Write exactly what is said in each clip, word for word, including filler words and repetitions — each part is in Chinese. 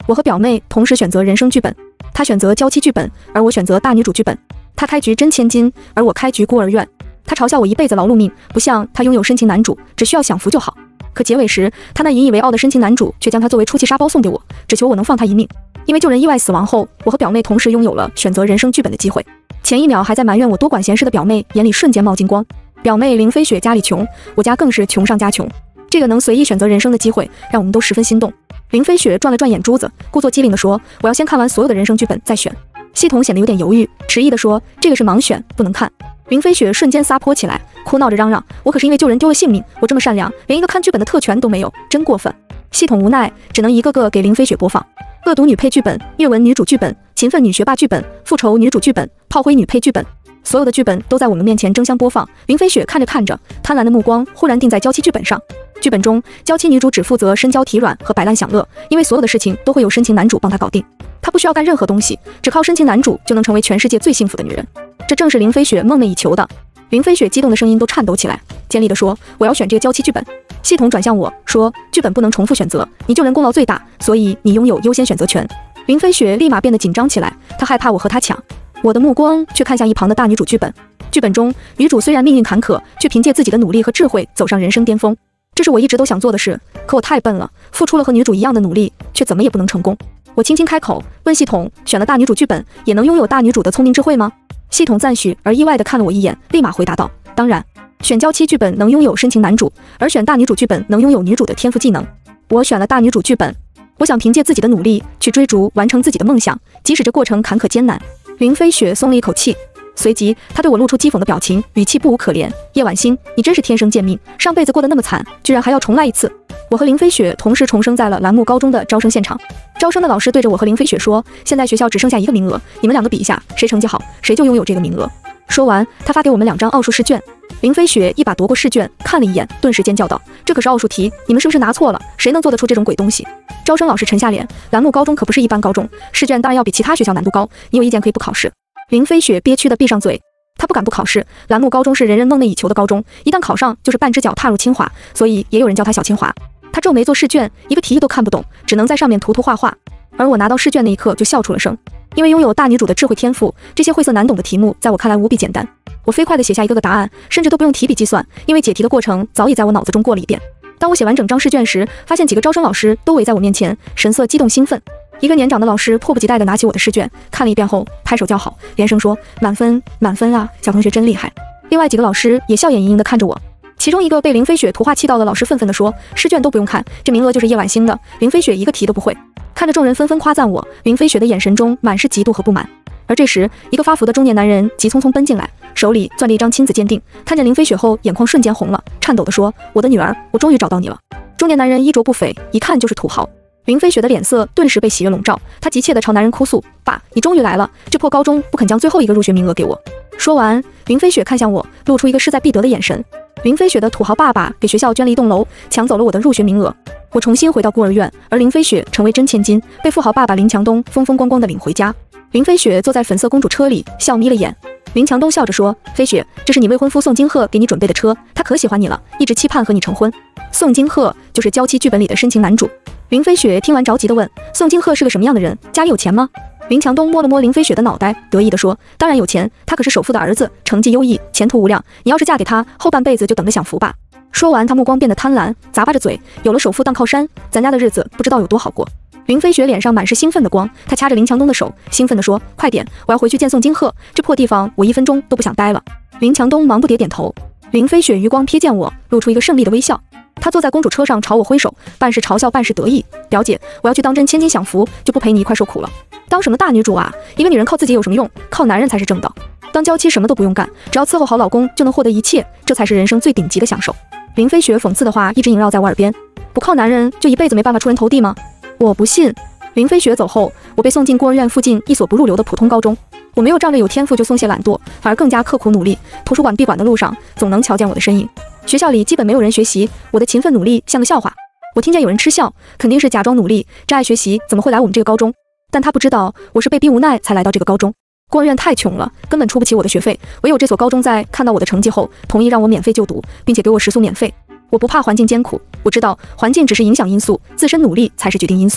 我和表妹同时选择人生剧本，她选择娇妻剧本，而我选择大女主剧本。她开局真千金，而我开局孤儿院。她嘲笑我一辈子劳碌命，不像她拥有深情男主，只需要享福就好。可结尾时，她那引以为傲的深情男主却将她作为出气沙包送给我，只求我能放她一命。因为救人意外死亡后，我和表妹同时拥有了选择人生剧本的机会。前一秒还在埋怨我多管闲事的表妹，眼里瞬间冒金光。表妹林飞雪家里穷，我家更是穷上加穷。这个能随意选择人生的机会，让我们都十分心动。林飞雪转了转眼珠子，故作机灵地说：“我要先看完所有的人生剧本再选。”系统显得有点犹豫，迟疑地说：“这个是盲选，不能看。”林飞雪瞬间撒泼起来，哭闹着嚷嚷：“我可是因为救人丢了性命，我这么善良，连一个看剧本的特权都没有，真过分！”系统无奈，只能一个个给林飞雪播放：恶毒女配剧本、阅文女主剧本、勤奋女学霸剧本、复仇女主剧本、炮灰女配剧本。所有的剧本都在我们面前争相播放。林飞雪看着看着，贪婪的目光忽然定在娇妻剧本上。剧本中，娇妻女主只负责身娇体软和摆烂享乐，因为所有的事情都会有深情男主帮她搞定，她不需要干任何东西，只靠深情男主就能成为全世界最幸福的女人。这正是林飞雪梦寐以求的。林飞雪激动的声音都颤抖起来，尖利地说：“我要选这个娇妻剧本。”系统转向我说：“剧本不能重复选择，你救人功劳最大，所以你拥有优先选择权。”林飞雪立马变得紧张起来，她害怕我和她抢。我的目光却看向一旁的大女主剧本。剧本中，女主虽然命运坎坷，却凭借自己的努力和智慧走上人生巅峰。这是我一直都想做的事，可我太笨了，付出了和女主一样的努力，却怎么也不能成功。我轻轻开口，问系统：选了大女主剧本，也能拥有大女主的聪明智慧吗？系统赞许而意外地看了我一眼，立马回答道：当然，选娇妻剧本能拥有深情男主，而选大女主剧本能拥有女主的天赋技能。我选了大女主剧本，我想凭借自己的努力去追逐完成自己的梦想，即使这过程坎坷艰难。林飞雪松了一口气，随即她对我露出讥讽的表情，语气不无可怜：叶婉欣，你真是天生贱命，上辈子过得那么惨，居然还要重来一次。我和林飞雪同时重生在了栏目高中的招生现场。招生的老师对着我和林飞雪说：现在学校只剩下一个名额，你们两个比一下，谁成绩好，谁就拥有这个名额。说完，他发给我们两张奥数试卷。林飞雪一把夺过试卷，看了一眼，顿时尖叫道：这可是奥数题，你们是不是拿错了？谁能做得出这种鬼东西？招生老师沉下脸，栏目高中可不是一般高中，试卷当然要比其他学校难度高，你有意见可以不考试。林飞雪憋屈地闭上嘴，他不敢不考试。栏目高中是人人梦寐以求的高中，一旦考上就是半只脚踏入清华，所以也有人叫他小清华。他皱眉做试卷，一个题意都看不懂，只能在上面涂涂画画。而我拿到试卷那一刻就笑出了声，因为拥有大女主的智慧天赋，这些晦涩难懂的题目在我看来无比简单。我飞快地写下一个个答案，甚至都不用提笔计算，因为解题的过程早已在我脑子中过了一遍。当我写完整张试卷时，发现几个招生老师都围在我面前，神色激动兴奋。一个年长的老师迫不及待地拿起我的试卷，看了一遍后拍手叫好，连声说：满分满分啊，小同学真厉害。另外几个老师也笑眼盈盈地看着我。其中一个被林飞雪图画气到的老师愤愤地说：试卷都不用看，这名额就是叶婉欣的，林飞雪一个题都不会。看着众人纷纷夸赞我，林飞雪的眼神中满是嫉妒和不满。而这时，一个发福的中年男人急匆匆奔进来，手里攥着一张亲子鉴定，看见林飞雪后眼眶瞬间红了，颤抖地说：我的女儿，我终于找到你了。中年男人衣着不菲，一看就是土豪。林飞雪的脸色顿时被喜悦笼罩，她急切地朝男人哭诉：爸，你终于来了，这破高中不肯将最后一个入学名额给我。说完，林飞雪看向我，露出一个势在必得的眼神。林飞雪的土豪爸爸给学校捐了一栋楼，抢走了我的入学名额。我重新回到孤儿院，而林飞雪成为真千金，被富豪爸爸林强东风风光光地领回家。林飞雪坐在粉色公主车里，笑眯了眼。林强东笑着说：飞雪，这是你未婚夫宋金鹤给你准备的车，他可喜欢你了，一直期盼和你成婚。宋金鹤就是娇妻剧本里的深情男主。林飞雪听完着急地问：宋金鹤是个什么样的人？家里有钱吗？林强东摸了摸林飞雪的脑袋，得意地说：当然有钱，他可是首富的儿子，成绩优异，前途无量，你要是嫁给他，后半辈子就等着享福吧。说完，他目光变得贪婪，咂巴着嘴：有了首富当靠山，咱家的日子不知道有多好过。林飞雪脸上满是兴奋的光，她掐着林强东的手，兴奋地说：快点，我要回去见宋金鹤，这破地方我一分钟都不想待了。林强东忙不迭点头。林飞雪余光瞥见我，露出一个胜利的微笑。她坐在公主车上朝我挥手，半是嘲笑半是得意。表姐，我要去当真千金享福，就不陪你一块受苦了。当什么大女主啊，一个女人靠自己有什么用？靠男人才是正道。当娇妻什么都不用干，只要伺候好老公就能获得一切，这才是人生最顶级的享受。林飞雪讽刺的话一直萦绕在我耳边，不靠男人就一辈子没办法出人头地吗？我不信。林飞雪走后，我被送进孤儿院附近一所不入流的普通高中。我没有仗着有天赋就松懈懒惰，反而更加刻苦努力。图书馆闭馆的路上，总能瞧见我的身影。学校里基本没有人学习，我的勤奋努力像个笑话。我听见有人嗤笑，肯定是假装努力，真爱学习怎么会来我们这个高中？但他不知道，我是被逼无奈才来到这个高中。孤儿院太穷了，根本出不起我的学费，唯有这所高中在看到我的成绩后，同意让我免费就读，并且给我食宿免费。我不怕环境艰苦，我知道环境只是影响因素，自身努力才是决定因素。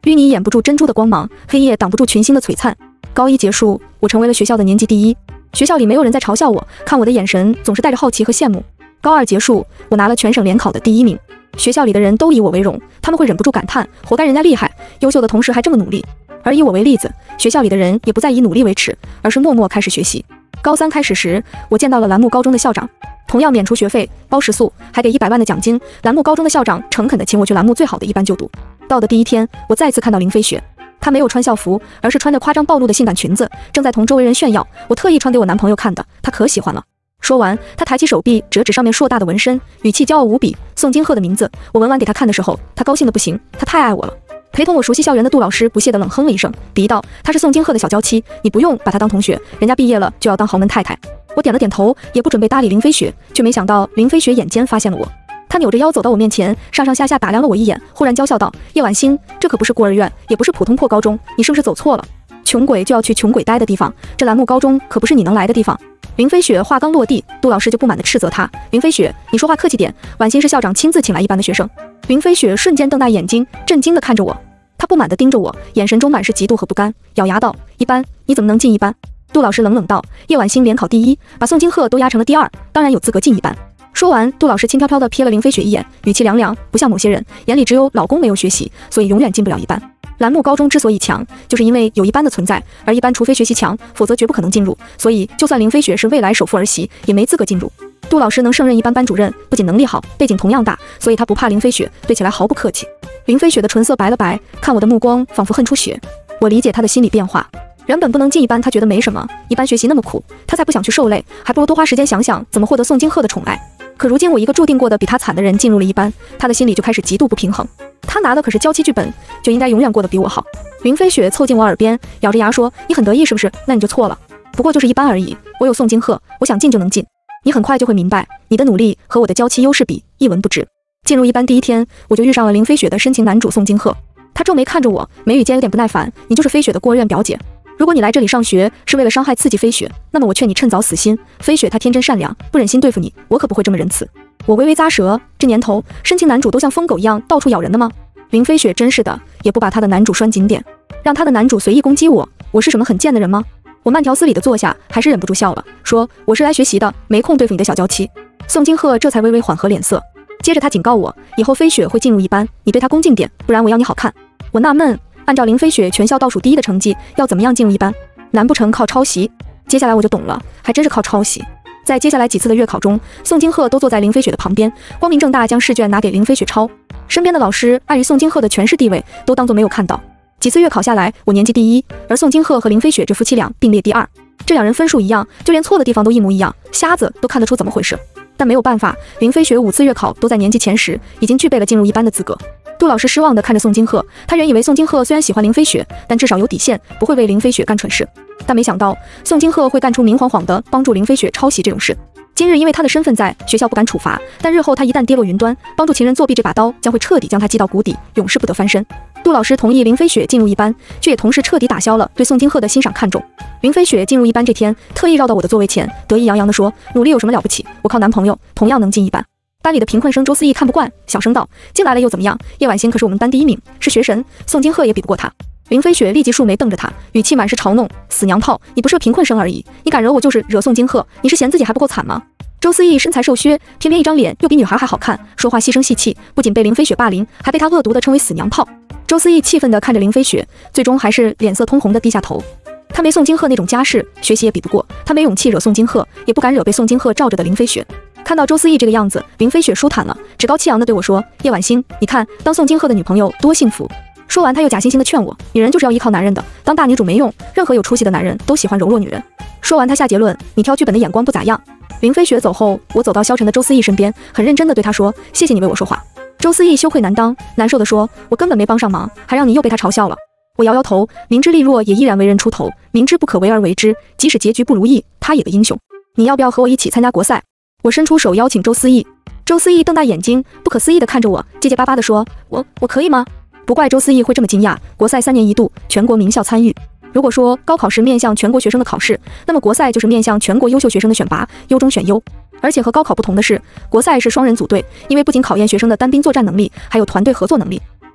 淤泥掩不住珍珠的光芒，黑夜挡不住群星的璀璨。高一结束，我成为了学校的年级第一。学校里没有人在嘲笑我，看我的眼神总是带着好奇和羡慕。高二结束，我拿了全省联考的第一名。学校里的人都以我为荣，他们会忍不住感叹：活该人家厉害，优秀的同时还这么努力。而以我为例子，学校里的人也不再以努力为耻，而是默默开始学习。高三开始时，我见到了栏目高中的校长，同样免除学费、包食宿，还给一百万的奖金。栏目高中的校长诚恳地请我去栏目最好的一班就读。到的第一天，我再次看到林飞雪，她没有穿校服，而是穿着夸张暴露的性感裙子，正在同周围人炫耀。我特意穿给我男朋友看的，他可喜欢了。说完，他抬起手臂折指上面硕大的纹身，语气骄傲无比。宋金鹤的名字，我闻完给他看的时候，他高兴的不行，他太爱我了。陪同我熟悉校园的杜老师不屑地冷哼了一声，鄙夷道：“她是宋金鹤的小娇妻，你不用把她当同学，人家毕业了就要当豪门太太。”我点了点头，也不准备搭理林飞雪，却没想到林飞雪眼尖发现了我。她扭着腰走到我面前，上上下下打量了我一眼，忽然娇笑道：“叶婉欣，这可不是孤儿院，也不是普通破高中，你是不是走错了？穷鬼就要去穷鬼待的地方，这栏目高中可不是你能来的地方。”林飞雪话刚落地，杜老师就不满地斥责她：“林飞雪，你说话客气点，婉欣是校长亲自请来一班的学生。”林飞雪瞬间瞪大眼睛，震惊地看着我。他不满地盯着我，眼神中满是嫉妒和不甘，咬牙道：“一班？你怎么能进一班？”杜老师冷冷道：“叶婉欣联考第一，把宋金鹤都压成了第二，当然有资格进一班。”说完，杜老师轻飘飘地瞥了林飞雪一眼，语气凉凉，不像某些人眼里只有老公没有学习，所以永远进不了一班。栏目高中之所以强，就是因为有一班的存在，而一班除非学习强，否则绝不可能进入，所以就算林飞雪是未来首富儿媳，也没资格进入。杜老师能胜任一班班主任，不仅能力好，背景同样大，所以他不怕林飞雪，对起来毫不客气。林飞雪的唇色白了白，看我的目光仿佛恨出血。我理解她的心理变化，原本不能进一班，她觉得没什么，一班学习那么苦，她才不想去受累，还不如多花时间想想怎么获得宋金鹤的宠爱。可如今我一个注定过的比她惨的人进入了一班，她的心里就开始极度不平衡。她拿的可是娇妻剧本，就应该永远过得比我好。林飞雪凑近我耳边，咬着牙说：“你很得意是不是？那你就错了，不过就是一班而已，我有宋金鹤，我想进就能进。你很快就会明白，你的努力和我的娇妻优势比一文不值。”进入一班第一天，我就遇上了林飞雪的深情男主宋金鹤。他皱眉看着我，眉宇间有点不耐烦：“你就是飞雪的孤儿院表姐？如果你来这里上学是为了伤害刺激飞雪，那么我劝你趁早死心。飞雪她天真善良，不忍心对付你，我可不会这么仁慈。”我微微咂舌，这年头深情男主都像疯狗一样到处咬人的吗？林飞雪真是的，也不把她的男主拴紧点，让她的男主随意攻击我，我是什么很贱的人吗？我慢条斯理地坐下，还是忍不住笑了，说：“我是来学习的，没空对付你的小娇妻。”宋金鹤这才微微缓和脸色，接着他警告我，以后飞雪会进入一班，你对她恭敬点，不然我要你好看。我纳闷，按照林飞雪全校倒数第一的成绩，要怎么样进入一班？难不成靠抄袭？接下来我就懂了，还真是靠抄袭。在接下来几次的月考中，宋金鹤都坐在林飞雪的旁边，光明正大将试卷拿给林飞雪抄。身边的老师碍于宋金鹤的权势地位，都当作没有看到。几次月考下来，我年级第一，而宋金鹤和林飞雪这夫妻俩并列第二。这两人分数一样，就连错的地方都一模一样，瞎子都看得出怎么回事。但没有办法，林飞雪五次月考都在年级前十，已经具备了进入一班的资格。杜老师失望地看着宋金鹤，他原以为宋金鹤虽然喜欢林飞雪，但至少有底线，不会为林飞雪干蠢事。但没想到宋金鹤会干出明晃晃的帮助林飞雪抄袭这种事。今日因为他的身份在，学校不敢处罚，但日后他一旦跌落云端，帮助情人作弊这把刀将会彻底将他击到谷底，永世不得翻身。杜老师同意林飞雪进入一班，却也同时彻底打消了对宋金鹤的欣赏看重。林飞雪进入一班这天，特意绕到我的座位前，得意洋洋地说：“努力有什么了不起？我靠男朋友同样能进一班。”班里的贫困生周思义看不惯，小声道：“进来了又怎么样？叶婉欣可是我们班第一名，是学神，宋金鹤也比不过她。”林飞雪立即竖眉瞪着他，语气满是嘲弄：“死娘炮，你不是贫困生而已，你敢惹我就是惹宋金鹤，你是嫌自己还不够惨吗？”周思义身材瘦削，偏偏一张脸又比女孩还好看，说话细声细气，不仅被林飞雪霸凌，还被他恶毒地称为死娘炮。周思义气愤地看着林飞雪，最终还是脸色通红地低下头。他没宋金鹤那种家世，学习也比不过，他没勇气惹宋金鹤，也不敢惹被宋金鹤罩着的林飞雪。看到周思义这个样子，林飞雪舒坦了，趾高气扬地对我说：“叶婉欣，你看当宋金鹤的女朋友多幸福。”说完，他又假惺惺地劝我：“女人就是要依靠男人的，当大女主没用，任何有出息的男人都喜欢柔弱女人。”说完，他下结论：“你挑剧本的眼光不咋样。”林飞雪走后，我走到消沉的周思义身边，很认真地对他说：“谢谢你为我说话。”周思义羞愧难当，难受地说：“我根本没帮上忙，还让你又被他嘲笑了。”我摇摇头，明知利弱也依然为人出头，明知不可为而为之，即使结局不如意，他也个英雄。你要不要和我一起参加国赛？我伸出手邀请周思义。周思义瞪大眼睛，不可思议地看着我，结结巴巴地说：“我我可以吗？”不怪周思义会这么惊讶，国赛三年一度，全国名校参与。如果说高考是面向全国学生的考试，那么国赛就是面向全国优秀学生的选拔，优中选优。而且和高考不同的是，国赛是双人组队，因为不仅考验学生的单兵作战能力，还有团队合作能力。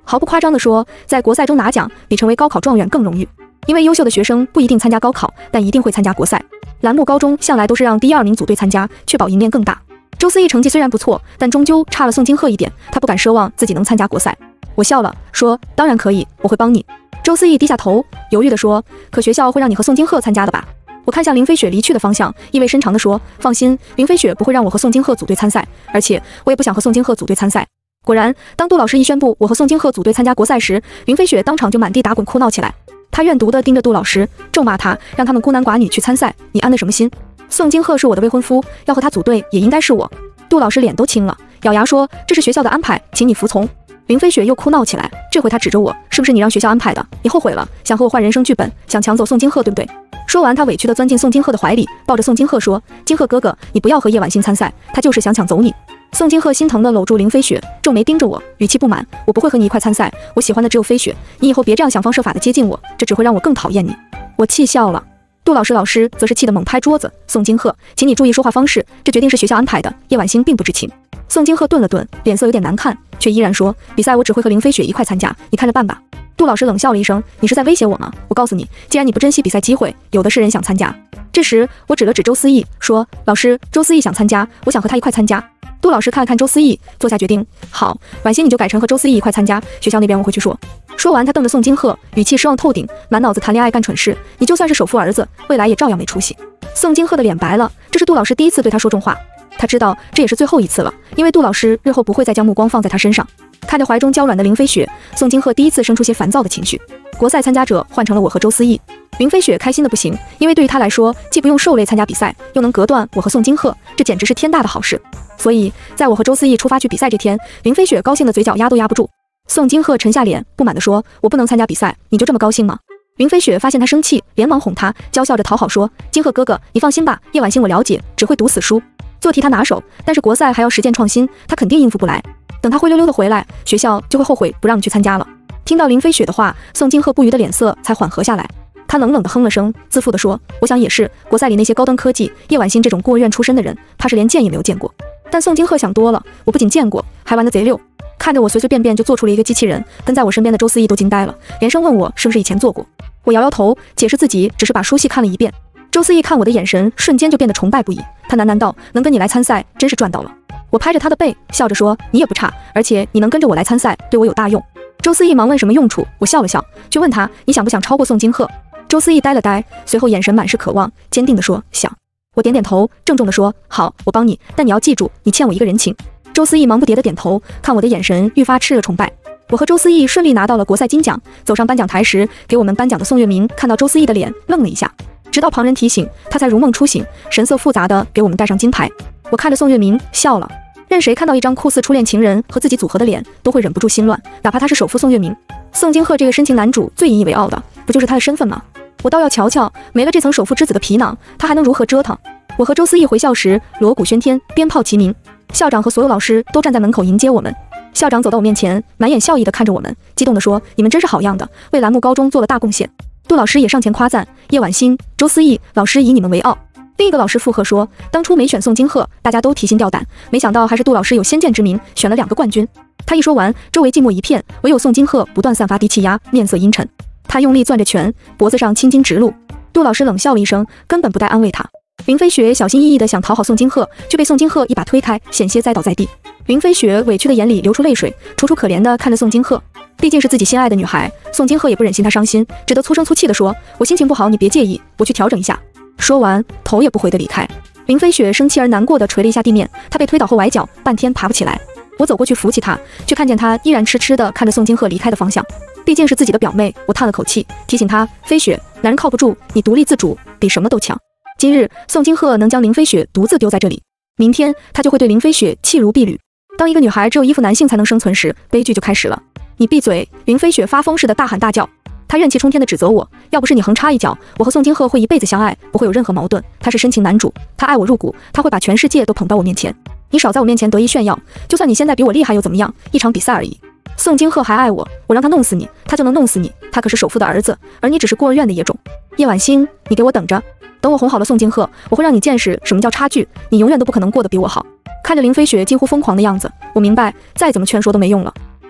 毫不夸张地说，在国赛中拿奖比成为高考状元更荣誉。因为优秀的学生不一定参加高考，但一定会参加国赛。栏目高中向来都是让第一二名组队参加，确保赢面更大。周思义成绩虽然不错，但终究差了宋金鹤一点，他不敢奢望自己能参加国赛。我笑了，说当然可以，我会帮你。周思义低下头，犹豫地说，可学校会让你和宋金鹤参加的吧？我看向林飞雪离去的方向，意味深长地说，放心，林飞雪不会让我和宋金鹤组队参赛，而且我也不想和宋金鹤组队参赛。果然，当杜老师一宣布我和宋金鹤组队参加国赛时，林飞雪当场就满地打滚哭闹起来。他怨毒地盯着杜老师，咒骂他，让他们孤男寡女去参赛，你安的什么心？宋金鹤是我的未婚夫，要和他组队也应该是我。杜老师脸都青了，咬牙说，这是学校的安排，请你服从。林飞雪又哭闹起来，这回他指着我，是不是你让学校安排的？你后悔了，想和我换人生剧本，想抢走宋金鹤，对不对？说完，他委屈地钻进宋金鹤的怀里，抱着宋金鹤说，金鹤哥哥，你不要和叶婉欣参赛，他就是想抢走你。宋金鹤心疼地搂住林飞雪，皱眉盯着我，语气不满，我不会和你一块参赛，我喜欢的只有飞雪，你以后别这样想方设法地接近我，这只会让我更讨厌你。我气笑了。杜老师老师则是气得猛拍桌子，宋金鹤，请你注意说话方式，这决定是学校安排的，叶婉欣并不知情。宋金鹤顿了顿，脸色有点难看，却依然说，比赛我只会和林飞雪一块参加，你看着办吧。杜老师冷笑了一声，你是在威胁我吗？我告诉你，既然你不珍惜比赛机会，有的是人想参加。这时我指了指周思义，说，老师，周思义想参加，我想和他一块参加。杜老师看了看周思义，做下决定，好，婉欣你就改成和周思义一块参加，学校那边我会去说。说完，他瞪着宋金鹤，语气失望透顶，满脑子谈恋爱干蠢事，你就算是首富儿子，未来也照样没出息。宋金鹤的脸白了，这是杜老师第一次对他说重话，他知道这也是最后一次了，因为杜老师日后不会再将目光放在他身上。看着怀中娇软的林飞雪，宋金鹤第一次生出些烦躁的情绪。国赛参加者换成了我和周思义，林飞雪开心的不行，因为对于他来说，既不用受累参加比赛，又能隔断我和宋金鹤，这简直是天大的好事。所以在我和周思义出发去比赛这天，林飞雪高兴的嘴角压都压不住。宋金鹤沉下脸，不满地说，我不能参加比赛，你就这么高兴吗？林飞雪发现他生气，连忙哄他，娇笑着讨好说，金鹤哥哥，你放心吧，叶婉欣我了解，只会读死书，做题他拿手，但是国赛还要实践创新，他肯定应付不来。等他灰溜溜的回来，学校就会后悔不让你去参加了。听到林飞雪的话，宋金鹤不愉的脸色才缓和下来。他冷冷地哼了声，自负地说，我想也是，国赛里那些高端科技，叶婉欣这种孤儿院出身的人，怕是连见也没有见过。但宋金鹤想多了，我不仅见过，还玩得贼溜。看着我随随便便就做出了一个机器人，跟在我身边的周思义都惊呆了，连声问我是不是以前做过。我摇摇头，解释自己只是把书戏看了一遍。周思义看我的眼神瞬间就变得崇拜不已，他喃喃道，能跟你来参赛，真是赚到了。我拍着他的背，笑着说，你也不差，而且你能跟着我来参赛，对我有大用。周思义忙问什么用处，我笑了笑，就问他，你想不想超过宋金鹤？周思义呆了呆，随后眼神满是渴望，坚定地说，想。我点点头，郑重地说，好，我帮你，但你要记住，你欠我一个人情。周思义忙不迭地点头，看我的眼神愈发炽热崇拜。我和周思义顺利拿到了国赛金奖，走上颁奖台时，给我们颁奖的宋月明看到周思义的脸，愣了一下，直到旁人提醒，他才如梦初醒，神色复杂地给我们戴上金牌。我看着宋月明笑了，任谁看到一张酷似初恋情人和自己组合的脸，都会忍不住心乱，哪怕他是首富宋月明。宋金鹤这个深情男主最引以为傲的，不就是他的身份吗？我倒要瞧瞧，没了这层首富之子的皮囊，他还能如何折腾？我和周思义回校时，锣鼓喧天，鞭炮齐鸣，校长和所有老师都站在门口迎接我们。校长走到我面前，满眼笑意地看着我们，激动地说，你们真是好样的，为栏目高中做了大贡献。杜老师也上前夸赞，叶婉欣、周思义老师以你们为傲。另一个老师附和说，当初没选宋金鹤，大家都提心吊胆，没想到还是杜老师有先见之明，选了两个冠军。他一说完，周围静默一片，唯有宋金鹤不断散发低气压，面色阴沉。他用力攥着拳，脖子上青筋直露。杜老师冷笑了一声，根本不带安慰他。林飞雪小心翼翼地想讨好宋金鹤，却被宋金鹤一把推开，险些栽倒在地。林飞雪委屈的眼里流出泪水，楚楚可怜地看着宋金鹤。毕竟是自己心爱的女孩，宋金鹤也不忍心她伤心，只得粗声粗气地说，我心情不好，你别介意，我去调整一下。说完，头也不回地离开。林飞雪生气而难过地捶了一下地面，她被推倒后崴脚，半天爬不起来。我走过去扶起她，却看见她依然痴痴地看着宋金鹤离开的方向。毕竟是自己的表妹，我叹了口气，提醒她，飞雪，男人靠不住，你独立自主比什么都强。今日宋金鹤能将林飞雪独自丢在这里，明天他就会对林飞雪弃如敝履。当一个女孩只有依附男性才能生存时，悲剧就开始了。你闭嘴！林飞雪发疯似的大喊大叫，她怨气冲天的指责我，要不是你横插一脚，我和宋金鹤会一辈子相爱，不会有任何矛盾。他是深情男主，他爱我入骨，他会把全世界都捧到我面前。你少在我面前得意炫耀，就算你现在比我厉害又怎么样？一场比赛而已。宋金鹤还爱我，我让他弄死你，他就能弄死你。他可是首富的儿子，而你只是孤儿院的野种。叶婉欣，你给我等着，等我哄好了宋金鹤，我会让你见识什么叫差距，你永远都不可能过得比我好。看着林飞雪几乎疯狂的样子，我明白再怎么劝说都没用了。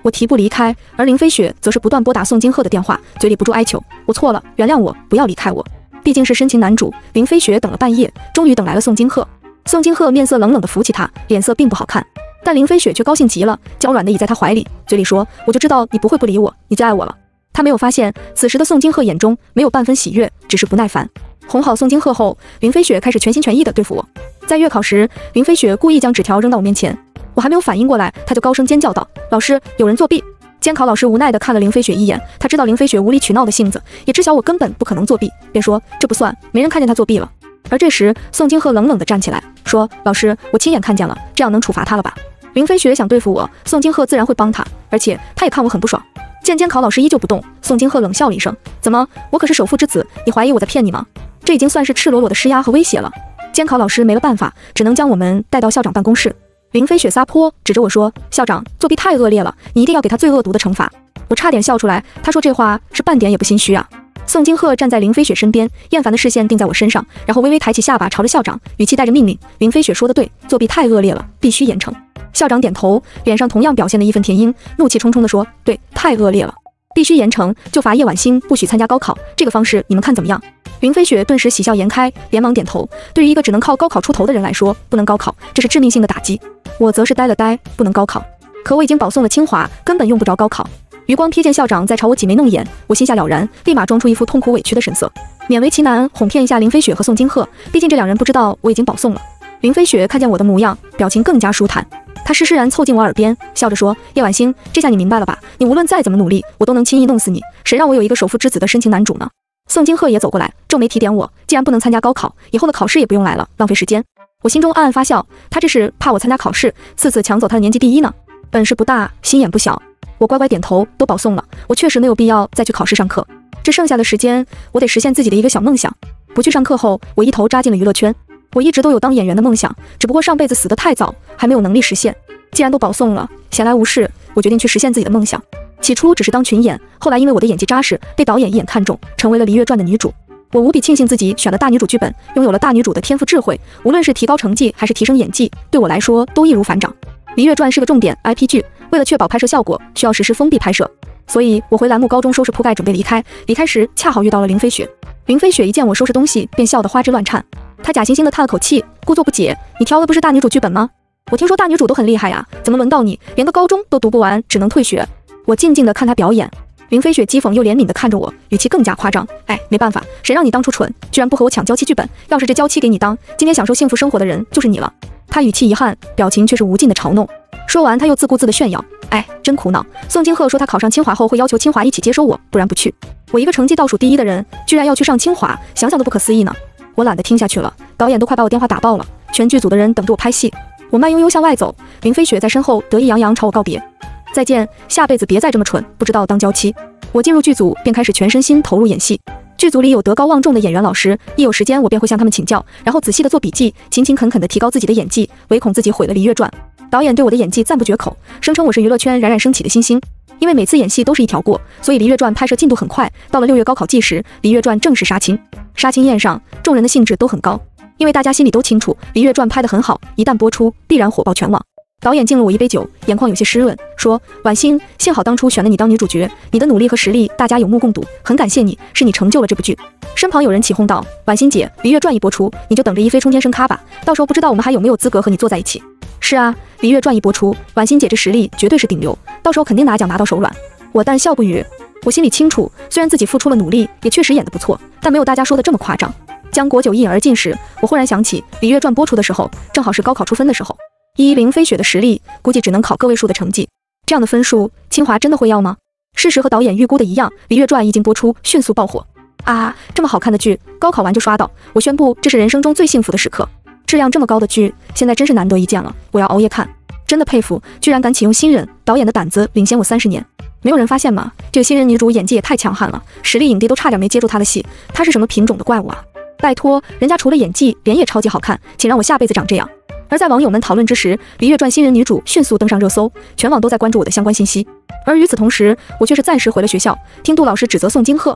我提步离开，而林飞雪则是不断拨打宋金鹤的电话，嘴里不住哀求：我错了，原谅我，不要离开我。毕竟是深情男主，林飞雪等了半夜，终于等来了宋金鹤。宋金鹤面色冷冷地扶起他，脸色并不好看，但林飞雪却高兴极了，娇软地倚在他怀里，嘴里说：我就知道你不会不理我，你最爱我了。他没有发现，此时的宋金鹤眼中没有半分喜悦，只是不耐烦。哄好宋金鹤后，林飞雪开始全心全意地对付我。在月考时，林飞雪故意将纸条扔到我面前，我还没有反应过来，他就高声尖叫道：老师，有人作弊！监考老师无奈地看了林飞雪一眼，他知道林飞雪无理取闹的性子，也知晓我根本不可能作弊，便说：这不算，没人看见他作弊了。而这时，宋金鹤冷冷地站起来，说：老师，我亲眼看见了，这样能处罚他了吧？林飞雪想对付我，宋金鹤自然会帮他，而且他也看我很不爽。见监考老师依旧不动，宋金鹤冷笑了一声：怎么，我可是首富之子，你怀疑我在骗你吗？这已经算是赤裸裸的施压和威胁了。监考老师没了办法，只能将我们带到校长办公室。林飞雪撒泼，指着我说：校长，作弊太恶劣了，你一定要给他最恶毒的惩罚。我差点笑出来，他说这话是半点也不心虚啊。宋金鹤站在林飞雪身边，厌烦的视线定在我身上，然后微微抬起下巴，朝着校长，语气带着命令：林飞雪说的对，作弊太恶劣了，必须严惩。校长点头，脸上同样表现了义愤填膺，怒气冲冲地说：对，太恶劣了，必须严惩，就罚叶婉欣不许参加高考，这个方式你们看怎么样？林飞雪顿时喜笑颜开，连忙点头。对于一个只能靠高考出头的人来说，不能高考，这是致命性的打击。我则是呆了呆，不能高考，可我已经保送了清华，根本用不着高考。余光瞥见校长在朝我挤眉弄眼，我心下了然，立马装出一副痛苦委屈的神色，勉为其难哄骗一下林飞雪和宋金鹤，毕竟这两人不知道我已经保送了。林飞雪看见我的模样，表情更加舒坦，她施施然凑近我耳边，笑着说：叶婉欣，这下你明白了吧？你无论再怎么努力，我都能轻易弄死你，谁让我有一个首富之子的深情男主呢？宋金鹤也走过来，皱眉提点我：既然不能参加高考，以后的考试也不用来了，浪费时间。我心中暗暗发笑，他这是怕我参加考试，次次抢走他的年级第一呢。本事不大，心眼不小。我乖乖点头，都保送了，我确实没有必要再去考试上课。这剩下的时间，我得实现自己的一个小梦想。不去上课后，我一头扎进了娱乐圈。我一直都有当演员的梦想，只不过上辈子死得太早，还没有能力实现。既然都保送了，闲来无事，我决定去实现自己的梦想。起初只是当群演，后来因为我的演技扎实，被导演一眼看中，成为了《璃月传》的女主。我无比庆幸自己选了大女主剧本，拥有了大女主的天赋智慧，无论是提高成绩还是提升演技，对我来说都易如反掌。《璃月传》是个重点 I P 剧，为了确保拍摄效果，需要实施封闭拍摄，所以我回栏目高中收拾铺盖准备离开。离开时恰好遇到了林飞雪。林飞雪一见我收拾东西，便笑得花枝乱颤。她假惺惺地叹了口气，故作不解：你挑的不是大女主剧本吗？我听说大女主都很厉害呀，怎么轮到你连个高中都读不完，只能退学？我静静地看她表演。林飞雪讥讽又怜悯地看着我，语气更加夸张：哎，没办法，谁让你当初蠢，居然不和我抢娇妻剧本，要是这娇妻给你当，今天享受幸福生活的人就是你了。她语气遗憾，表情却是无尽的嘲弄。说完，她又自顾自地炫耀：哎，真苦恼。宋金鹤说他考上清华后会要求清华一起接收我，不然不去。我一个成绩倒数第一的人，居然要去上清华，想想都不可思议呢。我懒得听下去了，导演都快把我电话打爆了，全剧组的人等着我拍戏。我慢悠悠向外走，林飞雪在身后得意洋洋朝我告别：再见，下辈子别再这么蠢，不知道当娇妻。我进入剧组便开始全身心投入演戏。剧组里有德高望重的演员老师，一有时间我便会向他们请教，然后仔细的做笔记，勤勤恳恳地提高自己的演技，唯恐自己毁了《璃月传》。导演对我的演技赞不绝口，声称我是娱乐圈冉冉升起的新星。因为每次演戏都是一条过，所以《璃月传》拍摄进度很快。到了六月高考季时，《璃月传》正式杀青。杀青宴上，众人的兴致都很高，因为大家心里都清楚，《璃月传》拍得很好，一旦播出，必然火爆全网。导演敬了我一杯酒，眼眶有些湿润，说：婉欣，幸好当初选了你当女主角，你的努力和实力大家有目共睹，很感谢你，是你成就了这部剧。身旁有人起哄道：婉欣姐，《璃月传》一播出，你就等着一飞冲天升咖吧，到时候不知道我们还有没有资格和你坐在一起。是啊，《璃月传》一播出，婉欣姐这实力绝对是顶流，到时候肯定拿奖拿到手软。我淡笑不语，我心里清楚，虽然自己付出了努力，也确实演得不错，但没有大家说的这么夸张。将果酒一饮而尽时，我忽然想起《璃月传》播出的时候，正好是高考出分的时候。依林飞雪的实力，估计只能考个位数的成绩。这样的分数，清华真的会要吗？事实和导演预估的一样，《璃月传》一经播出，迅速爆火。啊，这么好看的剧，高考完就刷到，我宣布这是人生中最幸福的时刻。质量这么高的剧，现在真是难得一见了，我要熬夜看。真的佩服，居然敢启用新人，导演的胆子领先我三十年。没有人发现吗？这个新人女主演技也太强悍了，实力影帝都差点没接住她的戏，她是什么品种的怪物啊？拜托，人家除了演技，脸也超级好看，请让我下辈子长这样。而在网友们讨论之时，《璃月传》新人女主迅速登上热搜，全网都在关注我的相关信息。而与此同时，我却是暂时回了学校，听杜老师指责宋金鹤。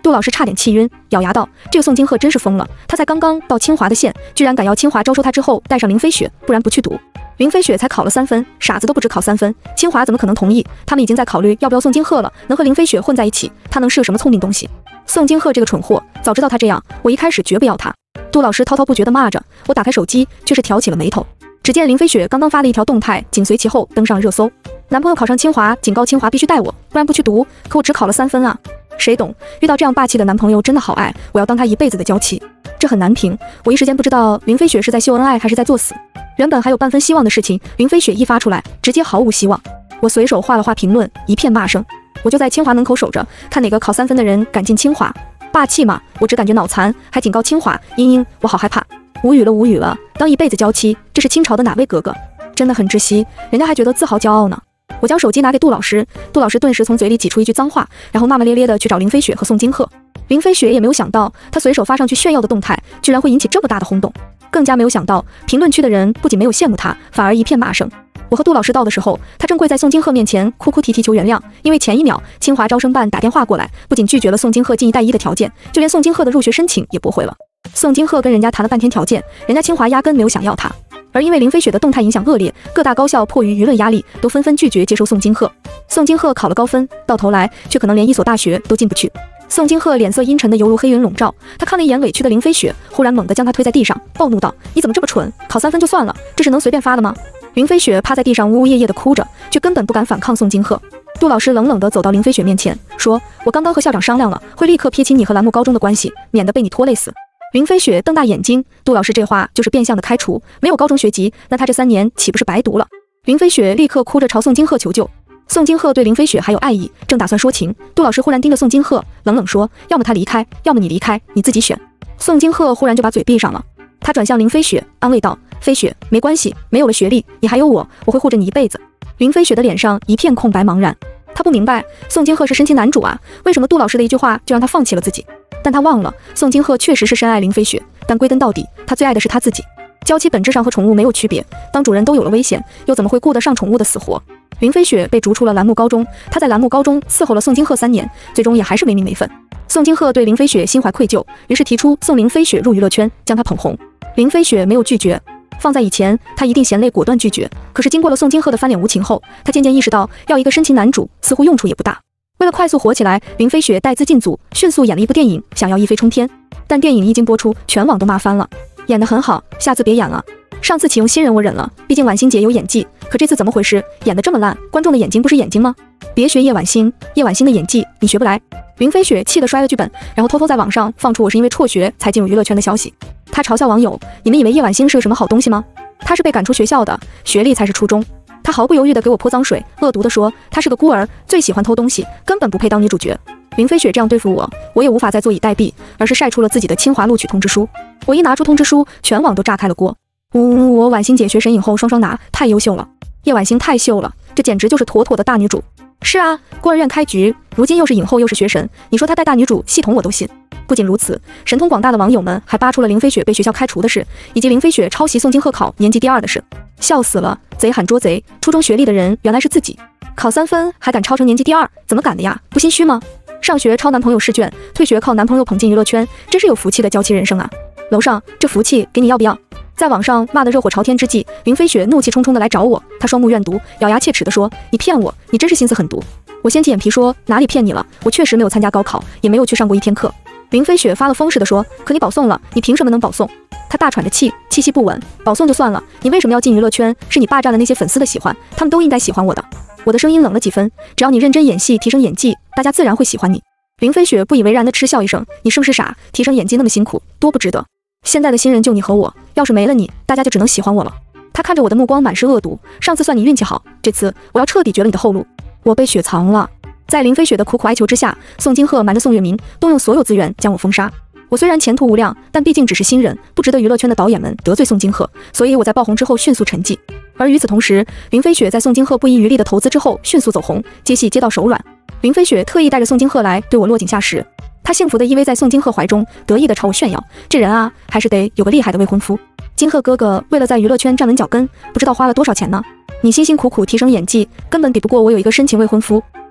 杜老师差点气晕，咬牙道：“这个宋金鹤真是疯了，他才刚刚到清华的县，居然敢要清华招收他之后带上林飞雪，不然不去读。林飞雪才考了三分，傻子都不止考三分，清华怎么可能同意？他们已经在考虑要不要宋金鹤了。能和林飞雪混在一起，他能是个什么聪明东西？宋金鹤这个蠢货，早知道他这样，我一开始绝不要他。”杜老师滔滔不绝地骂着，我打开手机，却是挑起了眉头。只见林飞雪刚刚发了一条动态，紧随其后登上热搜。男朋友考上清华，警告清华必须带我，不然不去读。可我只考了三分啊！谁懂？遇到这样霸气的男朋友真的好爱，我要当他一辈子的娇妻。这很难评，我一时间不知道林飞雪是在秀恩爱还是在作死。原本还有半分希望的事情，林飞雪一发出来，直接毫无希望。我随手画了画评论，一片骂声。我就在清华门口守着，看哪个考三分的人敢进清华。霸气嘛，我只感觉脑残，还警告清华，嘤嘤，我好害怕，无语了无语了，当一辈子娇妻，这是清朝的哪位格格？真的很窒息，人家还觉得自豪骄傲呢。我将手机拿给杜老师，杜老师顿时从嘴里挤出一句脏话，然后骂骂咧咧的去找林飞雪和宋金鹤。林飞雪也没有想到，他随手发上去炫耀的动态，居然会引起这么大的轰动，更加没有想到，评论区的人不仅没有羡慕他，反而一片骂声。我和杜老师到的时候，他正跪在宋金鹤面前哭哭啼啼求原谅，因为前一秒清华招生办打电话过来，不仅拒绝了宋金鹤进一带一的条件，就连宋金鹤的入学申请也驳回了。宋金鹤跟人家谈了半天条件，人家清华压根没有想要他。而因为林飞雪的动态影响恶劣，各大高校迫于舆论压力，都纷纷拒绝接收宋金鹤。宋金鹤考了高分，到头来却可能连一所大学都进不去。宋金鹤脸色阴沉的犹如黑云笼罩，他看了一眼委屈的林飞雪，忽然猛地将他推在地上，暴怒道：“你怎么这么蠢？考三分就算了，这是能随便发的吗？”林飞雪趴在地上呜呜咽咽地哭着，却根本不敢反抗宋金鹤。杜老师冷冷地走到林飞雪面前，说：“我刚刚和校长商量了，会立刻撇清你和兰木高中的关系，免得被你拖累死。”林飞雪瞪大眼睛，杜老师这话就是变相的开除，没有高中学籍，那他这三年岂不是白读了？林飞雪立刻哭着朝宋金鹤求救。宋金鹤对林飞雪还有爱意，正打算说情，杜老师忽然盯着宋金鹤，冷冷说：“要么他离开，要么你离开，你自己选。”宋金鹤忽然就把嘴闭上了，他转向林飞雪，安慰道：“飞雪，没关系，没有了学历，你还有我，我会护着你一辈子。”林飞雪的脸上一片空白茫然，他不明白宋金鹤是深情男主啊，为什么杜老师的一句话就让他放弃了自己？但他忘了，宋金鹤确实是深爱林飞雪，但归根到底，他最爱的是他自己。娇妻本质上和宠物没有区别，当主人都有了危险，又怎么会顾得上宠物的死活？林飞雪被逐出了兰木高中，他在兰木高中伺候了宋金鹤三年，最终也还是没名没分。宋金鹤对林飞雪心怀愧疚，于是提出送林飞雪入娱乐圈，将她捧红。林飞雪没有拒绝，放在以前，他一定嫌累果断拒绝。可是经过了宋金鹤的翻脸无情后，他渐渐意识到，要一个深情男主似乎用处也不大。为了快速火起来，林飞雪带资进组，迅速演了一部电影，想要一飞冲天。但电影一经播出，全网都骂翻了。演得很好，下次别演了。上次启用新人我忍了，毕竟婉欣姐有演技，可这次怎么回事？演得这么烂，观众的眼睛不是眼睛吗？别学叶婉欣，叶婉欣的演技你学不来。林飞雪气得摔了剧本，然后偷偷在网上放出我是因为辍学才进入娱乐圈的消息。他嘲笑网友：“你们以为叶婉欣是个什么好东西吗？她是被赶出学校的，学历才是初中。”他毫不犹豫地给我泼脏水，恶毒地说他是个孤儿，最喜欢偷东西，根本不配当女主角。林飞雪这样对付我，我也无法再坐以待毙，而是晒出了自己的清华录取通知书。我一拿出通知书，全网都炸开了锅。呜呜，我婉欣姐学神影后双双拿，太优秀了。叶婉欣太秀了，这简直就是妥妥的大女主。是啊，孤儿院开局，如今又是影后又是学神，你说她带大女主系统我都信。不仅如此，神通广大的网友们还扒出了林飞雪被学校开除的事，以及林飞雪抄袭宋金鹤考年级第二的事。笑死了，贼喊捉贼，初中学历的人原来是自己，考三分还敢抄成年级第二，怎么敢的呀？不心虚吗？上学抄男朋友试卷，退学靠男朋友捧进娱乐圈，真是有福气的娇妻人生啊！楼上，这福气给你要不要？在网上骂得热火朝天之际，林飞雪怒气冲冲地来找我，她双目怨毒，咬牙切齿地说：“你骗我，你真是心思狠毒。”我掀起眼皮说：“哪里骗你了？我确实没有参加高考，也没有去上过一天课。”林飞雪发了疯似的说：“可你保送了，你凭什么能保送？”她大喘着气，气息不稳。保送就算了，你为什么要进娱乐圈？是你霸占了那些粉丝的喜欢，他们都应该喜欢我的。我的声音冷了几分，只要你认真演戏，提升演技，大家自然会喜欢你。林飞雪不以为然地嗤笑一声：“你是不是傻？提升演技那么辛苦，多不值得。现在的新人就你和我，要是没了你，大家就只能喜欢我了。”他看着我的目光满是恶毒，上次算你运气好，这次我要彻底绝了你的后路。我被雪藏了。在林飞雪的苦苦哀求之下，宋金鹤瞒着宋月明，动用所有资源将我封杀。我虽然前途无量，但毕竟只是新人，不值得娱乐圈的导演们得罪宋金鹤，所以我在爆红之后迅速沉寂。而与此同时，林飞雪在宋金鹤不遗余力的投资之后迅速走红，接戏接到手软。林飞雪特意带着宋金鹤来对我落井下石，她幸福的依偎在宋金鹤怀中，得意的朝我炫耀：“这人啊，还是得有个厉害的未婚夫。金鹤哥哥为了在娱乐圈站稳脚跟，不知道花了多少钱呢。你辛辛苦苦提升演技，根本比不过我有一个深情未婚夫。”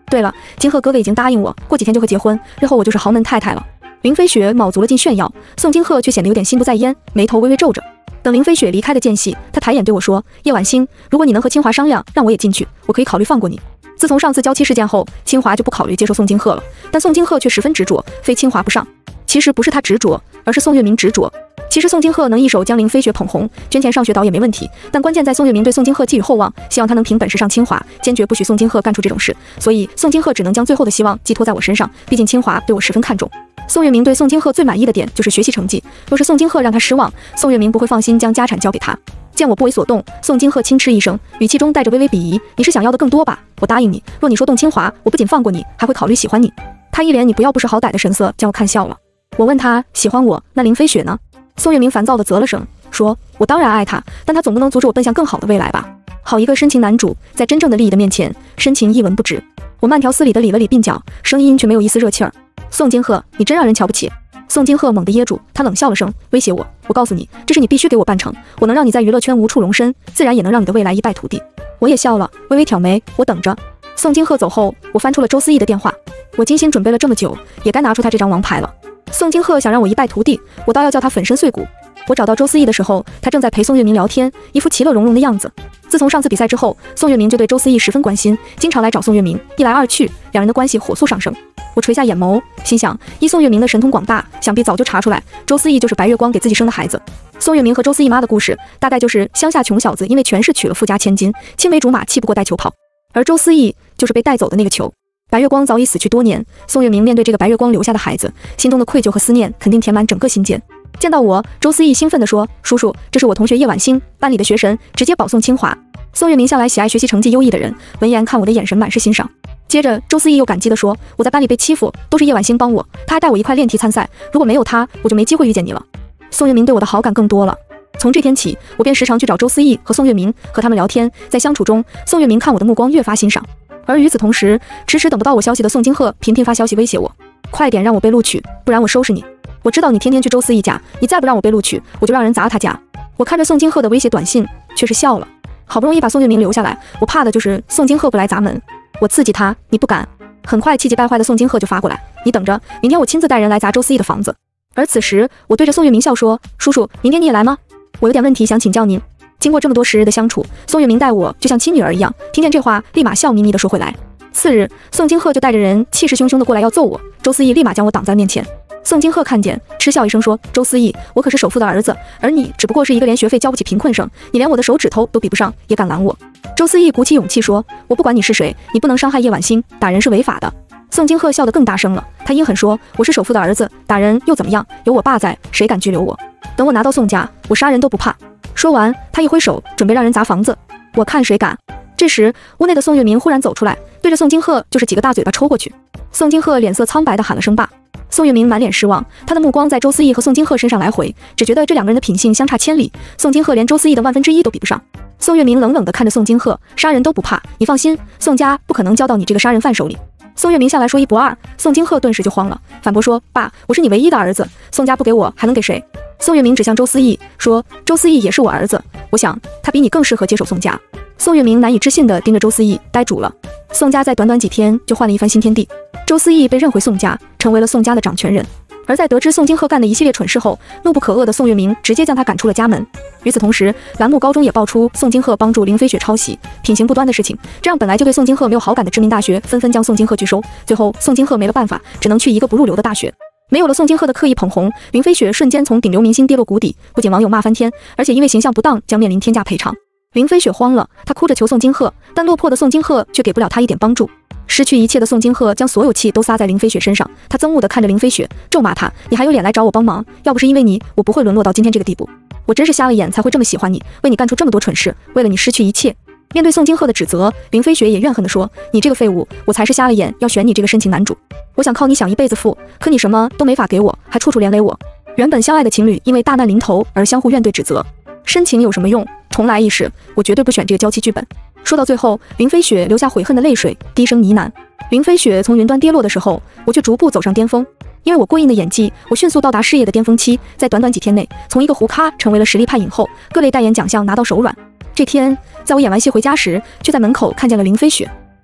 对了，金鹤哥哥已经答应我，过几天就会结婚，日后我就是豪门太太了。林飞雪卯足了劲炫耀，宋金鹤却显得有点心不在焉，眉头微微皱着。等林飞雪离开的间隙，他抬眼对我说：“叶婉欣，如果你能和清华商量，让我也进去，我可以考虑放过你。”自从上次娇妻事件后，清华就不考虑接受宋金鹤了，但宋金鹤却十分执着，非清华不上。其实不是他执着，而是宋月明执着。其实宋金鹤能一手将林飞雪捧红，捐钱上学倒也没问题，但关键在宋月明对宋金鹤寄予厚望，希望他能凭本事上清华，坚决不许宋金鹤干出这种事。所以宋金鹤只能将最后的希望寄托在我身上，毕竟清华对我十分看重。宋月明对宋金鹤最满意的点就是学习成绩，若是宋金鹤让他失望，宋月明不会放心将家产交给他。见我不为所动，宋金鹤轻嗤一声，语气中带着微微鄙夷：“你是想要的更多吧？我答应你，若你说动清华，我不仅放过你，还会考虑喜欢你。”他一脸你不要不识好歹的神色，将我看笑了。我问他喜欢我，那林飞雪呢？宋月明烦躁地啧了声，说：“我当然爱他，但他总不能阻止我奔向更好的未来吧？好一个深情男主，在真正的利益的面前，深情一文不值。”我慢条斯理地理了理鬓角，声音却没有一丝热气儿。宋金鹤，你真让人瞧不起。宋金鹤猛地噎住，他冷笑了声，威胁我：“我告诉你，这事你必须给我办成，我能让你在娱乐圈无处容身，自然也能让你的未来一败涂地。”我也笑了，微微挑眉，我等着。宋金鹤走后，我翻出了周思义的电话。我精心准备了这么久，也该拿出他这张王牌了。宋金鹤想让我一败涂地，我倒要叫他粉身碎骨。我找到周思义的时候，他正在陪宋月明聊天，一副其乐融融的样子。自从上次比赛之后，宋月明就对周思义十分关心，经常来找宋月明，一来二去，两人的关系火速上升。我垂下眼眸，心想，依宋月明的神通广大，想必早就查出来，周思义就是白月光给自己生的孩子。宋月明和周思义妈的故事，大概就是乡下穷小子因为权势娶了富家千金，青梅竹马气不过带球跑，而周思义就是被带走的那个球。白月光早已死去多年，宋月明面对这个白月光留下的孩子，心中的愧疚和思念肯定填满整个心间。见到我，周思义兴奋地说：“叔叔，这是我同学叶婉欣，班里的学神，直接保送清华。”宋月明向来喜爱学习成绩优异的人，闻言看我的眼神满是欣赏。接着，周思义又感激地说：“我在班里被欺负，都是叶婉欣帮我，她还带我一块练题参赛，如果没有她，我就没机会遇见你了。”宋月明对我的好感更多了。从这天起，我便时常去找周思义和宋月明，和他们聊天。在相处中，宋月明看我的目光越发欣赏。而与此同时，迟迟等不到我消息的宋金鹤频频发消息威胁我：“快点让我被录取，不然我收拾你！我知道你天天去周思义家，你再不让我被录取，我就让人砸他家。”我看着宋金鹤的威胁短信，却是笑了。好不容易把宋月明留下来，我怕的就是宋金鹤不来砸门。我刺激他，你不敢。很快气急败坏的宋金鹤就发过来：“你等着，明天我亲自带人来砸周思义的房子。”而此时，我对着宋月明笑说：“叔叔，明天你也来吗？我有点问题想请教您。”经过这么多时日的相处，宋月明待我就像亲女儿一样，听见这话，立马笑眯眯地说回来。次日，宋金鹤就带着人气势汹汹地过来要揍我，周思义立马将我挡在面前。宋金鹤看见，嗤笑一声说：“周思义，我可是首富的儿子，而你只不过是一个连学费交不起贫困生，你连我的手指头都比不上，也敢拦我？”周思义鼓起勇气说：“我不管你是谁，你不能伤害叶婉欣，打人是违法的。”宋金鹤笑得更大声了，他阴狠说：“我是首富的儿子，打人又怎么样？有我爸在，谁敢拘留我？等我拿到宋家，我杀人都不怕。”说完，他一挥手，准备让人砸房子。我看谁敢！这时，屋内的宋月明忽然走出来，对着宋金鹤就是几个大嘴巴抽过去。宋金鹤脸色苍白地喊了声爸。宋月明满脸失望，他的目光在周思义和宋金鹤身上来回，只觉得这两个人的品性相差千里。宋金鹤连周思义的万分之一都比不上。宋月明冷冷地看着宋金鹤，杀人都不怕，你放心，宋家不可能交到你这个杀人犯手里。宋月明向来说一不二，宋金鹤顿时就慌了，反驳说：“爸，我是你唯一的儿子，宋家不给我还能给谁？”宋月明指向周思义说：“周思义也是我儿子，我想他比你更适合接手宋家。”宋月明难以置信地盯着周思义，呆住了。宋家在短短几天就换了一番新天地，周思义被认回宋家，成为了宋家的掌权人。而在得知宋金鹤干的一系列蠢事后，怒不可遏的宋月明直接将他赶出了家门。与此同时，兰木高中也爆出宋金鹤帮助林飞雪抄袭、品行不端的事情，这让本来就对宋金鹤没有好感的知名大学纷纷将宋金鹤拒收。最后，宋金鹤没了办法，只能去一个不入流的大学。没有了宋金鹤的刻意捧红，林飞雪瞬间从顶流明星跌落谷底，不仅网友骂翻天，而且因为形象不当将面临天价赔偿。林飞雪慌了，她哭着求宋金鹤，但落魄的宋金鹤却给不了她一点帮助。失去一切的宋金鹤将所有气都撒在林飞雪身上，他憎恶地看着林飞雪，咒骂她：“你还有脸来找我帮忙？要不是因为你，我不会沦落到今天这个地步。我真是瞎了眼才会这么喜欢你，为你干出这么多蠢事，为了你失去一切。”面对宋金鹤的指责，林飞雪也怨恨地说：“你这个废物，我才是瞎了眼要选你这个深情男主。我想靠你享一辈子富，可你什么都没法给我，还处处连累我。”原本相爱的情侣因为大难临头而相互怨怼指责，深情有什么用？重来一世，我绝对不选这个娇妻剧本。说到最后，林飞雪流下悔恨的泪水，低声呢喃。林飞雪从云端跌落的时候，我却逐步走上巅峰。因为我过硬的演技，我迅速到达事业的巅峰期，在短短几天内，从一个糊咖成为了实力派影后，各类代言奖项拿到手软。这天，在我演完戏回家时，却在门口看见了林飞雪。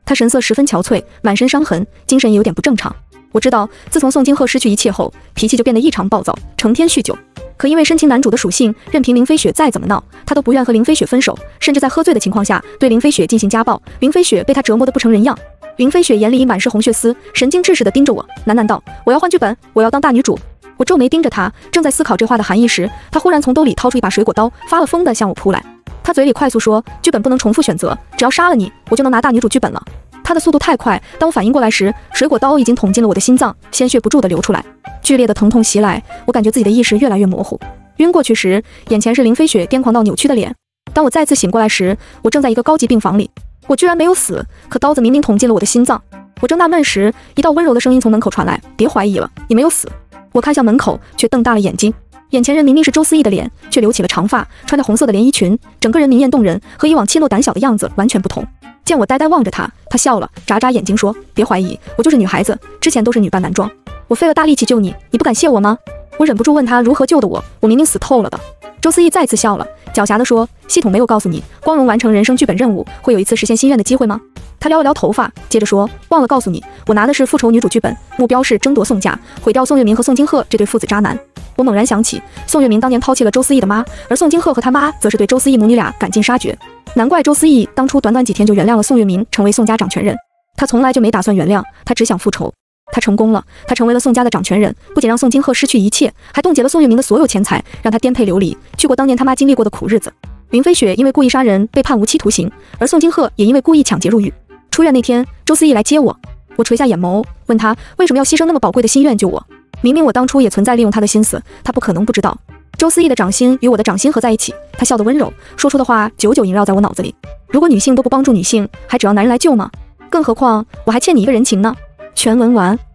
他神色十分憔悴，满身伤痕，精神也有点不正常。我知道，自从宋金鹤失去一切后，脾气就变得异常暴躁，成天酗酒。可因为深情男主的属性，任凭林飞雪再怎么闹，他都不愿和林飞雪分手，甚至在喝醉的情况下对林飞雪进行家暴。林飞雪被他折磨得不成人样。林飞雪眼里满是红血丝，神经质似的盯着我，喃喃道：“我要换剧本，我要当大女主。”我皱眉盯着他，正在思考这话的含义时，他忽然从兜里掏出一把水果刀，发了疯地向我扑来。他嘴里快速说：“剧本不能重复选择，只要杀了你，我就能拿大女主剧本了。”他的速度太快，当我反应过来时，水果刀已经捅进了我的心脏，鲜血不住地流出来，剧烈的疼痛袭来，我感觉自己的意识越来越模糊。晕过去时，眼前是林飞雪癫狂到扭曲的脸。当我再次醒过来时，我正在一个高级病房里，我居然没有死，可刀子明明捅进了我的心脏。我正纳闷时，一道温柔的声音从门口传来：“别怀疑了，你没有死。”我看向门口，却瞪大了眼睛。眼前人明明是周思义的脸，却留起了长发，穿着红色的连衣裙，整个人明艳动人，和以往怯懦胆小的样子完全不同。见我呆呆望着他，他笑了，眨眨眼睛说：“别怀疑，我就是女孩子，之前都是女扮男装。我费了大力气救你，你不感谢我吗？”我忍不住问他如何救的我，我明明死透了的。周思义再次笑了，狡黠地说：“系统没有告诉你，光荣完成人生剧本任务会有一次实现心愿的机会吗？”他撩了撩头发，接着说：“忘了告诉你，我拿的是复仇女主剧本，目标是争夺宋家，毁掉宋月明和宋金鹤这对父子渣男。”我猛然想起，宋月明当年抛弃了周思义的妈，而宋金鹤和他妈则是对周思义母女俩赶尽杀绝。难怪周思义当初短短几天就原谅了宋月明，成为宋家掌权人。他从来就没打算原谅，他只想复仇。他成功了，他成为了宋家的掌权人，不仅让宋金鹤失去一切，还冻结了宋月明的所有钱财，让他颠沛流离，去过当年他妈经历过的苦日子。林飞雪因为故意杀人被判无期徒刑，而宋金鹤也因为故意抢劫入狱。出院那天，周思义来接我，我垂下眼眸，问他为什么要牺牲那么宝贵的心愿救我。明明我当初也存在利用他的心思，他不可能不知道。周思义的掌心与我的掌心合在一起，他笑得温柔，说出的话久久萦绕在我脑子里。如果女性都不帮助女性，还指望男人来救吗？更何况我还欠你一个人情呢。全文完。